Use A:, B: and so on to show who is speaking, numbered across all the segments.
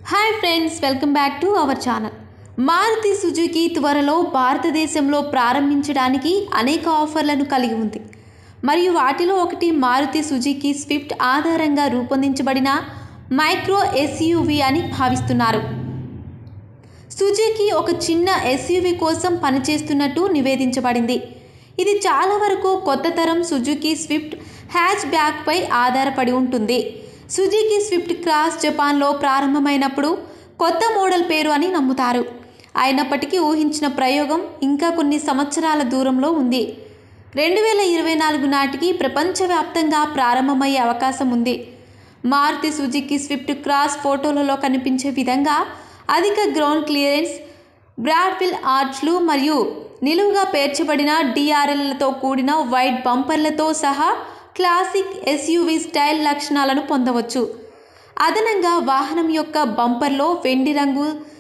A: Hi friends, welcome back to our channel. Maruti Suzuki త్వరలో భారతదేశంలో ప్రారంభించడానికి అనేక ఆఫర్లను కలిగి ఉంది. మరియు వాటిలో ఒకటి మారుతి సుజుకి స్విఫ్ట్ ఆధారంగా రూపొందించబడిన మైక్రో ఎస్యూవీ అని భావిస్తున్నారు. సుజుకి ఒక చిన్న ఎస్యూవీ కోసం పనిచేస్తున్నట్టు నివేదించబడింది. ఇది చాలా వరకు కొత్త తరం సుజుకి స్విఫ్ట్ హ్యాచ్ బ్యాక్పై ఆధారపడి ఉంటుంది. సుజుకి స్విఫ్ట్ క్రాస్ జపాన్లో ప్రారంభమైనప్పుడు కొత్త మోడల్ పేరు అని నమ్ముతారు. అయినప్పటికీ ఊహించిన ప్రయోగం ఇంకా కొన్ని సంవత్సరాల దూరంలో ఉంది. 2024 నాటికి ప్రపంచవ్యాప్తంగా ప్రారంభమయ్యే అవకాశం ఉంది. మారుతి సుజుకి స్విఫ్ట్ క్రాస్ ఫోటోలలో కనిపించే విధంగా అధిక గ్రౌండ్ క్లియరెన్స్, బ్రాడ్ వీల్ ఆర్చ్లు మరియు నిలువుగా పేర్చబడిన డిఆర్ఎల్లతో కూడిన వైడ్ బంపర్లతో సహా క్లాసిక్ ఎస్యూవీ స్టైల్ లక్షణాలను పొందవచ్చు. అదనంగా వాహనం యొక్క బంపర్లో వెండి రంగు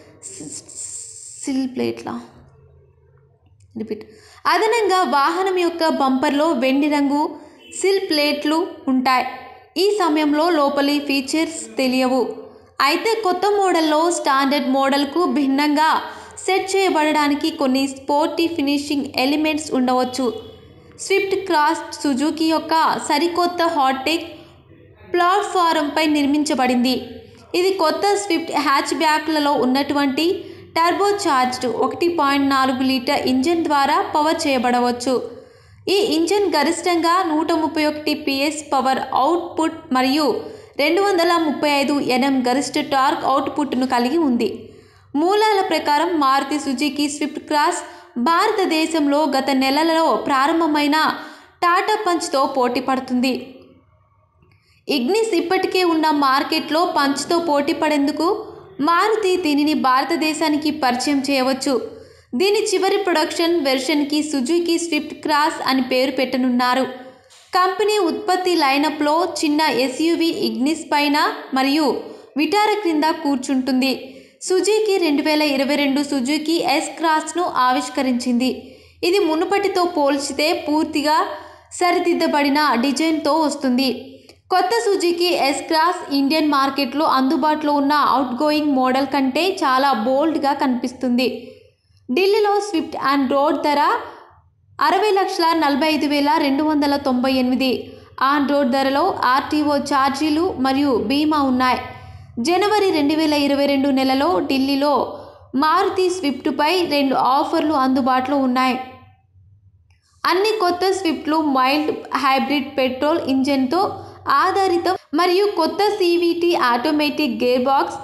A: సిల్ ప్లేట్లు ఉంటాయి. ఈ సమయంలో లోపలి ఫీచర్స్ తెలియవు. అయితే కొత్త మోడల్లో స్టాండర్డ్ మోడల్కు భిన్నంగా సెట్ చేయబడడానికి కొన్ని స్పోర్టీ ఫినిషింగ్ ఎలిమెంట్స్ ఉండవచ్చు. స్విఫ్ట్ క్రాస్ సుజుకి యొక్క సరికొత్త హాట్-టెక్ ప్లాట్ఫారంపై నిర్మించబడింది. ఇది కొత్త స్విఫ్ట్ హ్యాచ్ బ్యాక్లలో ఉన్నటువంటి టర్బోచార్జ్డ్ 1.4 లీటర్ ఇంజిన్ ద్వారా పవర్ చేయబడవచ్చు. ఈ ఇంజిన్ గరిష్టంగా 131 PS పవర్ అవుట్పుట్ మరియు 235 Nm గరిష్ట టార్క్ అవుట్పుట్ను కలిగి ఉంది. మూలాల ప్రకారం మారుతి సుజుకి స్విఫ్ట్ క్రాస్ భారతదేశంలో గత నెలలో ప్రారంభమైన టాటా పంచ్తో పోటీ పడుతుంది. ఇగ్నిస్ ఇప్పటికే ఉన్న మార్కెట్లో పంచ్తో పోటీ పడేందుకు మారుతి దీనిని భారతదేశానికి పరిచయం చేయవచ్చు. దీని చివరి ప్రొడక్షన్ వెర్షన్కి సుజుకి స్విఫ్ట్ క్రాస్ అని పేరు పెట్టనున్నారు. కంపెనీ ఉత్పత్తి లైనప్లో చిన్న ఎస్యూవీ ఇగ్నిస్ పైన మరియు విటారా క్రింద కూర్చుంటుంది. సుజుకి 2022 సుజుకి ఎస్ క్రాస్ను ఆవిష్కరించింది. ఇది మునుపటితో పోల్చితే పూర్తిగా సరిదిద్దబడిన డిజైన్తో వస్తుంది. కొత్త సుజుకి ఎస్ క్రాస్ ఇండియన్ మార్కెట్లో అందుబాటులో ఉన్న అవుట్గోయింగ్ మోడల్ కంటే చాలా బోల్డ్గా కనిపిస్తుంది. ఢిల్లీలో స్విఫ్ట్ అండ్ రోడ్ ధర 60,45,298. ఆన్ రోడ్ ధరలో ఆర్టీఓ ఛార్జీలు మరియు బీమా ఉన్నాయి. జనవరి 2022 నెలలో ఢిల్లీలో మారుతి స్విఫ్ట్పై 2 ఆఫర్లు అందుబాటులో ఉన్నాయి. అన్ని కొత్త స్విఫ్ట్లు మైల్డ్ హైబ్రిడ్ పెట్రోల్ ఇంజన్తో ఆధారితం మరియు కొత్త CVT automatic gear box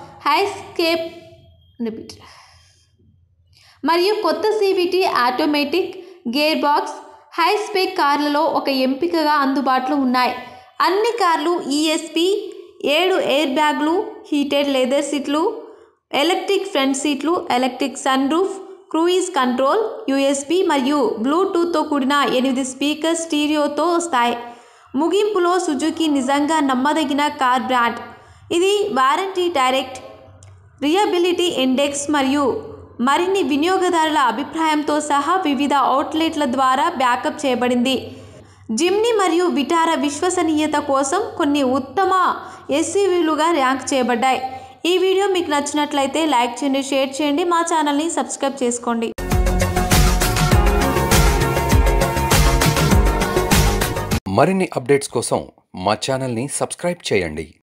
A: high spec కార్లలో ఒక ఎంపికగా అందుబాటులో ఉన్నాయి. అన్ని కార్లు ESP7 ఎయిర్ బ్యాగ్లు, హీటెడ్ లెదర్ సీట్లు, ఎలక్ట్రిక్ ఫ్రంట్ సీట్లు, electric sun roof, cruise control, USB మరియు బ్లూటూత్తో కూడిన 8 స్పీకర్ స్టీరియోతో వస్తాయి. ముగింపులో సుజుకి నిజంగా నమ్మదగిన కార్ బ్రాండ్. ఇది వారంటీ, డైరెక్ట్ రియబిలిటీ ఇండెక్స్ మరియు మరిన్ని వినియోగదారుల అభిప్రాయంతో సహా వివిధ అవుట్లెట్ల ద్వారా బ్యాకప్ చేయబడింది. జిమ్నీ మరియు విటారా విశ్వసనీయత కోసం కొన్ని ఉత్తమ ఎస్యూవీలుగా ర్యాంక్ చేయబడ్డాయి. ఈ వీడియో మీకు నచ్చినట్లయితే లైక్ చేయండి, షేర్ చేయండి, మా ఛానల్ని సబ్స్క్రైబ్ చేసుకోండి.
B: మరిన్ని అప్డేట్స్ కోసం మా ఛానల్ని సబ్స్క్రైబ్ చేయండి.